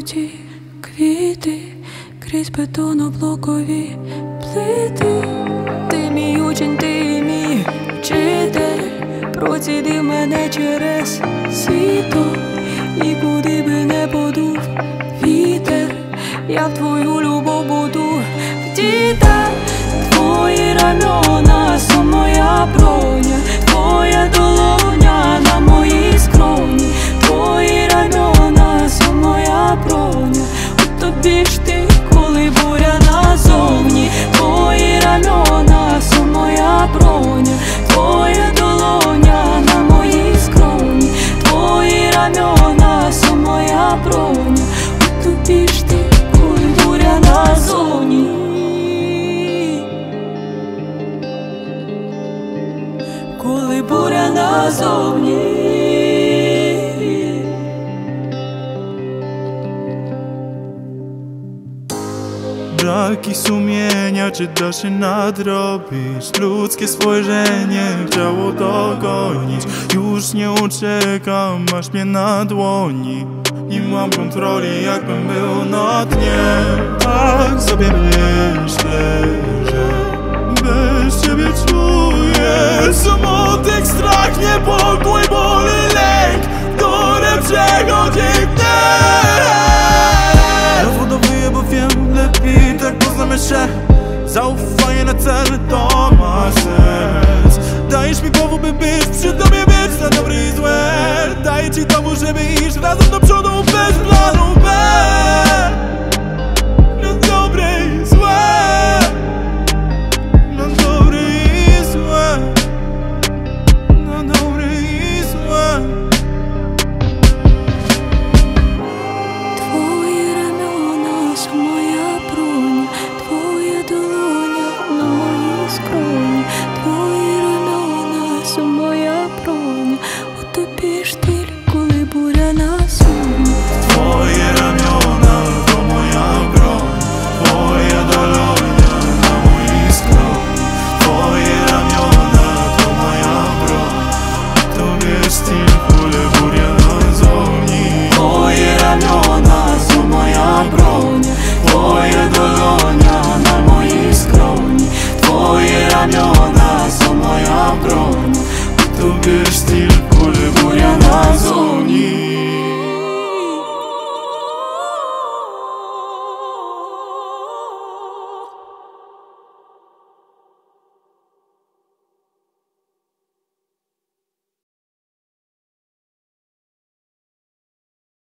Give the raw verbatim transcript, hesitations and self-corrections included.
жовті квіти, крізь бетоноблокові плити. Ти мій учень, ти мій вчитель, процідив мене через світло, і куди би не подув вітер, я в твою любов буду вдіта. Твої рамена – моя броня, твоя долоня на моїй скроні. Твої рамена – моя броня, у тобі ж ти, коли буря назовні. Твої рамена – моя броня, твоя долоня на моїй скроні. Твої рамена – моя броня, у тобі ж ти, коли буря назовні. Коли буря назовні. Braki sumienia, czy da się nadrobić? Ludzkie spojrzenie chciało dogonić. Już nie uciekam, masz mnie na dłoni. Nie mam kontroli, jakbym był na dnie. Tak sobie myślę, że bez ciebie czuję smutek, strach, niepokój, ból i lęk, które przechodzi mnie. Rozładowuję, bo wiem lepiej, tak poznamy się. Zaufanie na cel to ma sens. Dajesz mi powód, by być przy tobie, być na dobre i złe. Daję ci dowód, żeby iść razem do przodu bez planu B. Na dobre i złe, na dobre i złe, na dobre i złe. Твої рамена – моя броня, твоя долоня на моїй скроні. Твої рамена – моя броня, у тобі ж ти, коли буря назовні. Твої рамена – то моя броня, твоя долоня на моїй скроні. Твої рамена – то моя броня, тобі стіль, коли буря назовні. Твої рамена – моя броня, твоя долоня на моїй скроні. Твої рамена – моя броня, Тобі стіль, коли буря назовні.